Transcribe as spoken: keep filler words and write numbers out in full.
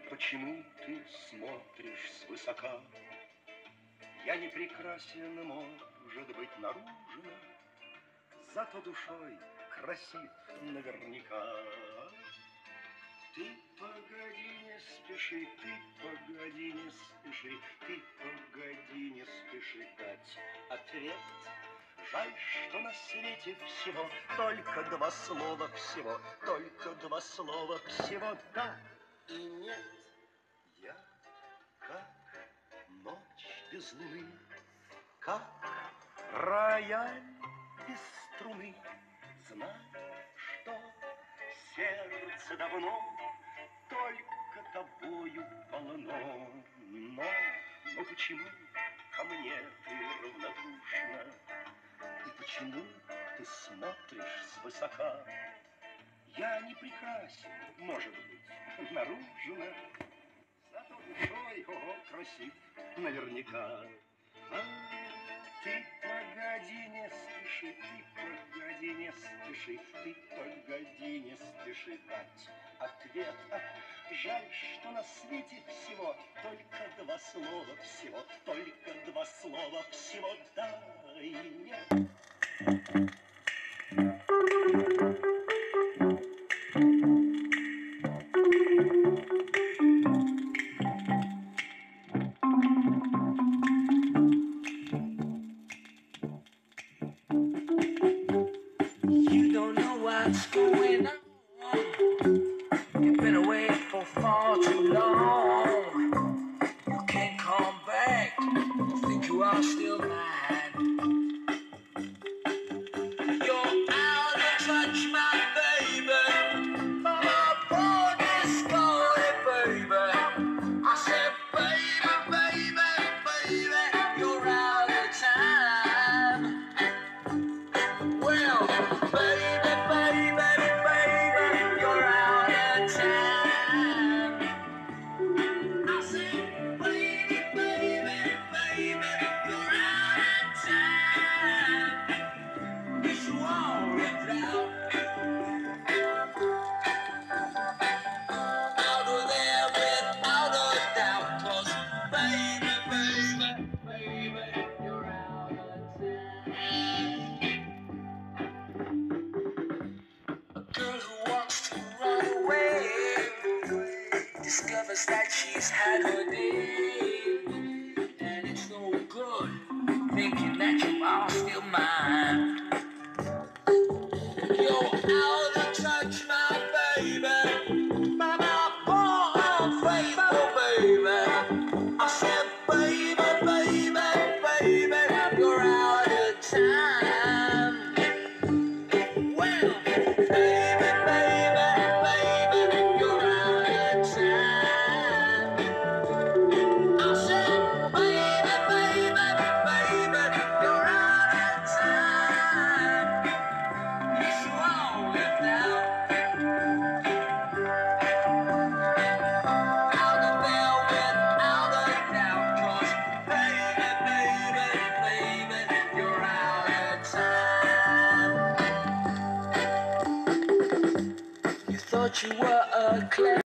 почему ты смотришь свысока? Я не прекрасен, может быть, наружно, зато душой красив наверняка. Ты погоди, не спеши, ты погоди, не спеши, ты погоди, не спеши дать ответ. Жаль, что на свете всего только два слова всего, только два слова всего, да и нет. Я как ночь без луны, как рояль без струны. Знай, что сердце давно только тобою полно. Но, но почему ко мне ты равнодушна? И почему ты смотришь свысока? Я не прекрасен, может быть, наружно, зато душой, ого, красив наверняка. А ты погоди, не спеши, ты погоди, не спеши, ты погоди, не спеши дать ответ. Ах, жаль, что на свете всего только два слова всего, только два слова всего, да и нет. You don't know what's going on. You've been away for far too long. You can't come back. You think you are still mine. You're out of touch, my baby. My phone is calling, baby. I said, baby, baby, baby, you're out of time. Well, baby, baby, baby, you're out of time. I said, baby, baby, baby, you're out of time. Yes, you are left out. Out of there without a doubt. 'Cause baby, baby, baby, you're out of time. A girl who wants to run away discovers that she's had her day, and it's no good thinking that you are still mine. You're out of touch, my baby, my poor faithful baby. I said, baby, baby, baby, you're out of time. Well, baby, baby, baby, you're out of time. I said, baby, baby, baby, you're out of time. Yes, you are left out. Out of there without a doubt. 'Cause baby, baby, baby, you're out of time. You thought you were a clever